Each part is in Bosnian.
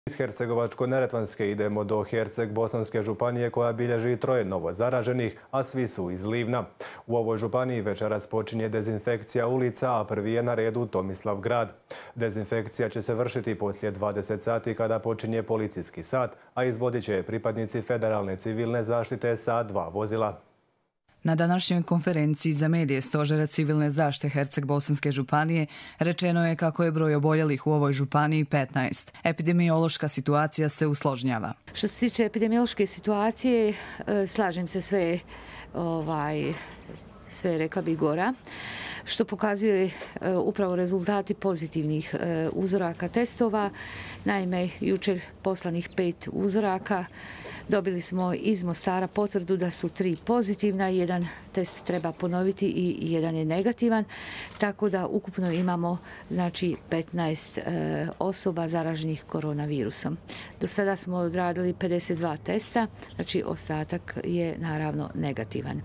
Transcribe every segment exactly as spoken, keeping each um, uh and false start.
Iz Hercegovačko-neretvanske idemo do Herceg-Bosanske županije koja bilježi troje novo zaraženih, a svi su iz Livna. U ovoj županiji večeras počinje dezinfekcija ulica, a prvi je na redu Tomislavgrad. Dezinfekcija će se vršiti poslije dvadeset sati kada počinje policijski sat, a izvodit će je pripadnici Federalne civilne zaštite sa dva vozila. Na današnjoj konferenciji za medije Stožera civilne zaštite Herceg-Bosanske županije rečeno je kako je broj oboljelih u ovoj županiji petnaest. Epidemiološka situacija se usložnjava. Što se tiče epidemiološke situacije, slažem se sve, ovaj, sve rekla bih gora, što pokazuje upravo rezultati pozitivnih uzoraka testova. Naime, jučer poslanih pet uzoraka dobili smo iz Mostara potvrdu da su tri pozitivna, jedan test treba ponoviti i jedan je negativan, tako da ukupno imamo znači petnaest e, osoba zaraženih koronavirusom. Do sada smo odradili pedeset dva testa, znači ostatak je naravno negativan.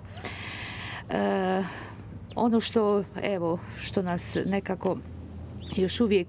E, ono što, evo, što nas nekako još uvijek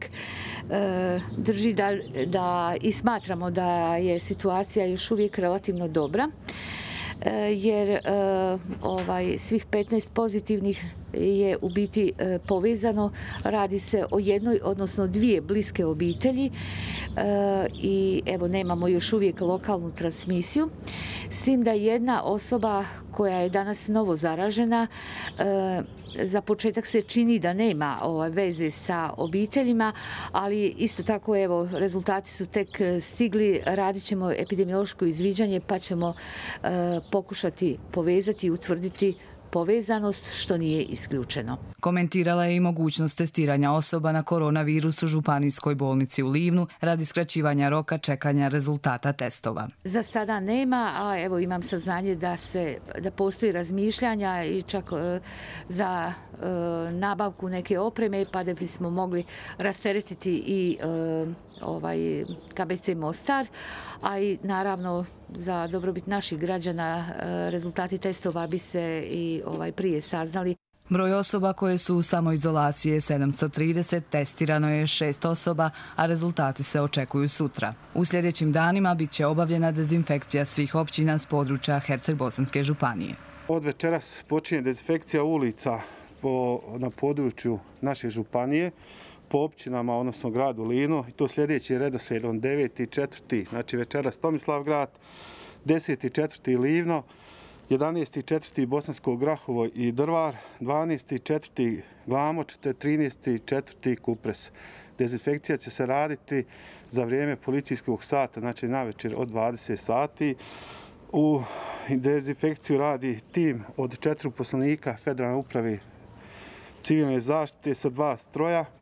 e, drži da, da i smatramo da je situacija još uvijek relativno dobra, e, jer e, ovaj, svih petnaest pozitivnih je u biti e, povezano. Radi se o jednoj, odnosno dvije bliske obitelji e, i evo nemamo još uvijek lokalnu transmisiju. S tim da jedna osoba koja je danas novo zaražena, e, za početak se čini da nema ove veze sa obiteljima, ali isto tako evo rezultati su tek stigli, radit ćemo epidemiološko izviđanje pa ćemo e, pokušati povezati i utvrditi povezanost, što nije isključeno. Komentirala je i mogućnost testiranja osoba na koronavirus u županijskoj bolnici u Livnu radi skraćivanja roka čekanja rezultata testova. Za sada nema, a evo imam saznanje da se da postoji razmišljanja i čak e, za e, nabavku neke opreme, pa da bismo mogli rasteretiti i e, ovaj K B C Mostar, a i naravno za dobrobit naših građana e, rezultati testova bi se i ovaj prije saznali. Broj osoba koje su u samoizolaciji je sedamsto trideset, testirano je šest osoba, a rezultati se očekuju sutra. U sljedećim danima bit će obavljena dezinfekcija svih općina s područja Herceg-Bosanske županije. Od večeras počinje dezinfekcija ulica po, na području naše županije, po općinama, odnosno gradu Livnu, i to sljedeći redoslijedom deveti četvrti znači večeras Tomislavgrad, deseti četvrti Livno, jedanaesti četvrti Bosansko Grahovo i Drvar, dvanaesti četvrti Glamoč te trinaesti četvrti Kupres. Dezinfekcija će se raditi za vrijeme policijskog sata, znači navečer od dvadeset sati. U dezinfekciju radi tim od četiri poslanika Federalne uprave civilne zaštite sa dva stroja.